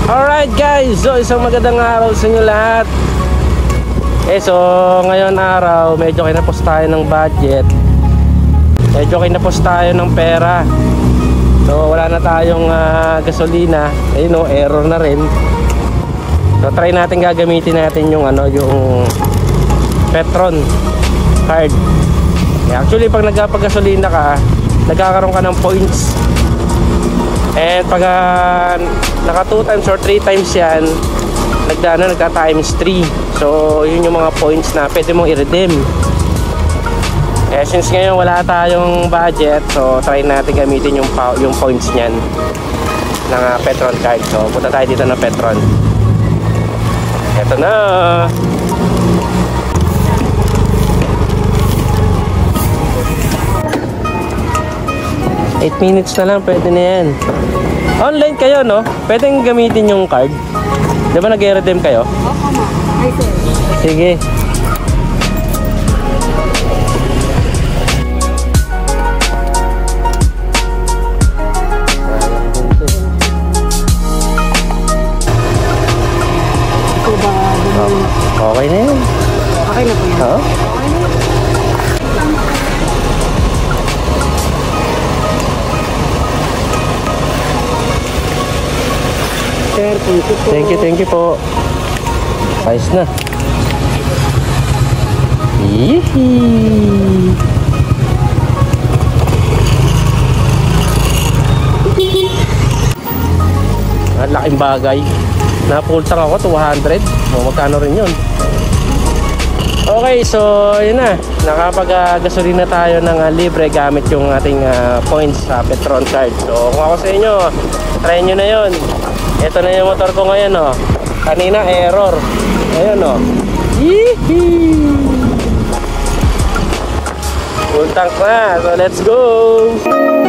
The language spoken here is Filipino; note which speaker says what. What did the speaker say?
Speaker 1: Alright guys, so isang magandang araw sa inyo lahat. So ngayon araw, medyo kinapos tayo ng budget. Medyo kinapos tayo ng pera. So wala na tayong gasolina. Ayun error na rin. So try natin gagamitin natin yung yung Petron card. Actually pag nagpagasolina ka, nagkakaroon ka ng points. And pag naka 2 times or 3 times yan, nagka times 3. So yun yung mga points na pwede mong i-redeem. Since ngayon wala tayong budget, so try natin gamitin yung points nyan ng Petron card. So punta tayo dito ng Petron. Eto na. 8 minutes na lang, pwede na yan. Online kayo, no? Pwedeng gamitin yung card. Di ba nag-redeem kayo?
Speaker 2: Opo, ma. Ay, sir.
Speaker 1: Sige.
Speaker 2: Ito ba?
Speaker 1: Okay na yan.
Speaker 2: Okay na po yan.
Speaker 1: Oo.
Speaker 2: Okay na. Sir,
Speaker 1: Thank you po. Ayos na. Yee-hee. Ang laking bagay. Napultang ako 200. Magkano rin yun. Okay, so yun na. Nakapag-gasolina tayo ng libre gamit yung ating points sa Petron card. So kung ako sa inyo, try nyo na yun. Ito na yung motor ko ngayon, oh. Kanina error. Ayun, oh. Yee-hee. Full tank na. So let's go.